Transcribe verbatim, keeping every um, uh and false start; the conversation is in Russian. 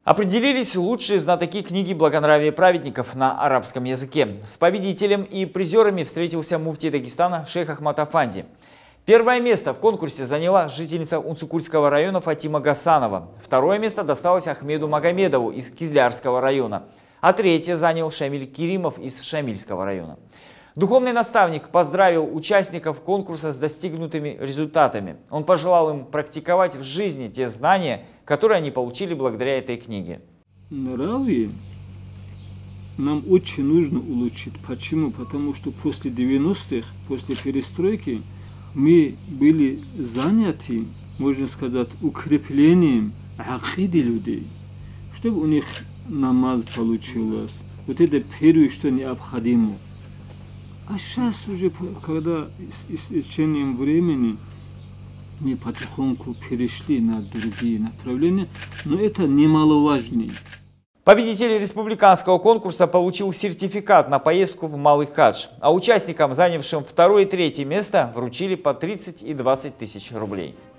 Определились лучшие знатоки книги «Благонравие праведников» на арабском языке. С победителем и призерами встретился муфтий Дагестана шейх Ахмад Афанди. Первое место в конкурсе заняла жительница Унцукульского района Фатима Гасанова. Второе место досталось Ахмеду Магомедову из Кизлярского района. А третье занял Шамиль Керимов из Шамильского района. Духовный наставник поздравил участников конкурса с достигнутыми результатами. Он пожелал им практиковать в жизни те знания, которые они получили благодаря этой книге. Нравы нам очень нужно улучшить. Почему? Потому что после девяностых, после перестройки, мы были заняты, можно сказать, укреплением акиды людей, чтобы у них намаз получилось. Вот это первое, что необходимо. А сейчас уже, когда с течением времени мы потихоньку перешли на другие направления, но это немаловажно. Победитель республиканского конкурса получил сертификат на поездку в Малый Хадж, а участникам, занявшим второе и третье место, вручили по тридцать и двадцать тысяч рублей.